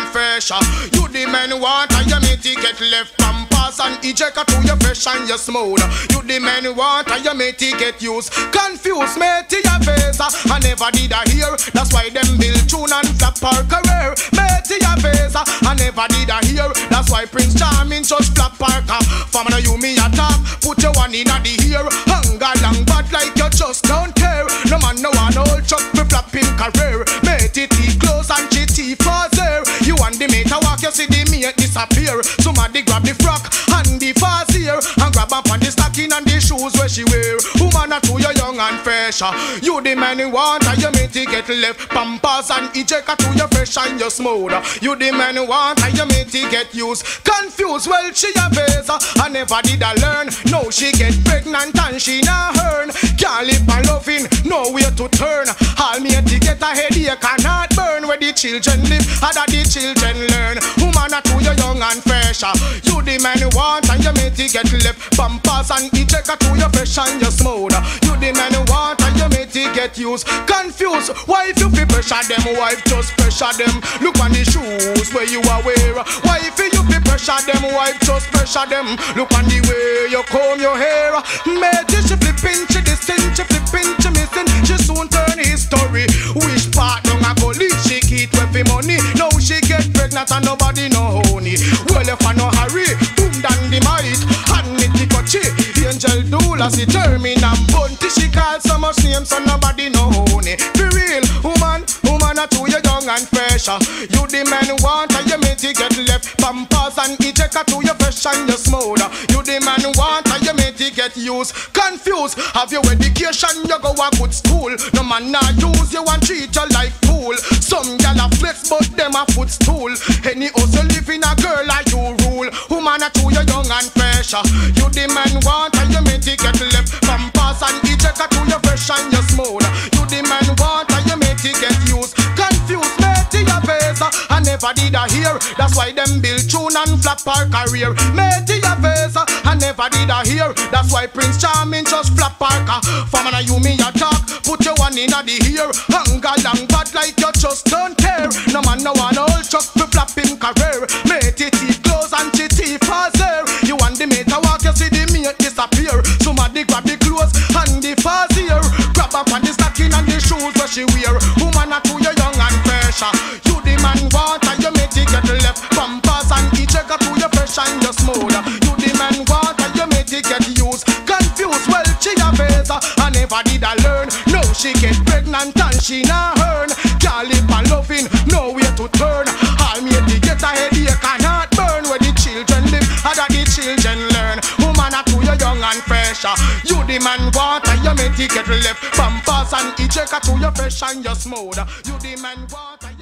and fresh. You the man want and you make it get left. Pampers and eject to your fresh and you smooth. You the man want and you make it get used. Confused mate to your face. I never did a hear. That's why them build tune and flap our career. Mate to your face. I never did a hear. That's why Prince Charming just flap our car. From now you me attack. Put your one in the ear. Hunger long bad like you just don't care. No man no one old chuck me flapping career. Mate it close and chitty for there. You and the mate a walk you see the mate disappear. Somebody grab the frock and the fast here and grab up on the stocking and the shoes where she wear. Woman a too you young and fresh. You the man you want and you mate it get left. Pampers and eject to you fresh and you smooth. You the man you want and you mate it get used. Confused well she a face. I never did a learn. Now she get pregnant and she not earn. Can't live and loving, nowhere to turn. All me to get a headache cannot burn. Where the children live, other the children learn. Woman a too you young and fresh. You the man you want and you make it get left. Pampers and eject to you fresh and you smooth. You the man you want and you make it get used. Confused, why if you feel pressure them? Wife just pressure them. Look on the shoes where you are wear. Why if you feel pressure them? Wife just pressure them. Look on the way you comb your hair. Mate she flipping, she distant, she flipping, she missing. She soon turn history. Which part don't I go leave? She keep with money. Now she get pregnant and nobody know honey. Well if I no hurry, boom down the mic. And it coachy. Angel doula she determined and bunty. She call so much names so nobody know honey. Be real, woman a too you young and fresh. You the man want and you make it get left. Pampers and eject to you fresh and you smooth. You the man want and you make it get used. Confused, have your education, you go a good school. No man nah use you and treat you like fool. Some gal a flex but them a footstool. Any hustle live in a girl like you rule. Woman a too you young and fresh. You the man want and you make it get left. Pampers and eject to you fresh and you smooth. You the man want and you make it get used. Confused mate to your face. I never did a hear. That's why them build tune and flap our career. Mate to your face. I never did a hear. That's why Prince Charming just flap our car. From now you me attack. Put your one in the ear. Hunger long bad like you just don't care. No man no one old chuck for flapping career. Mate it close and chitty fast there. You and the mate a walk you see the mate disappear. Somebody grab the clothes and the fast here. Grab up on the stocking and the shoes where she wear. Woman a too you young and fresh. You the man want and you make it get left. Pampers and eject to you fresh and you smooth. You the man want and you make it get used. Confused well she a face. I never did a learn. Now she get pregnant and she not earn. Can't live and loving, nowhere to turn. All me to get a headache cannot burn. Where the children live, other the children learn. Woman a too you young and fresh. You the man want and you make it get left. Pampers and eject to you fresh and you smooth. You the man want and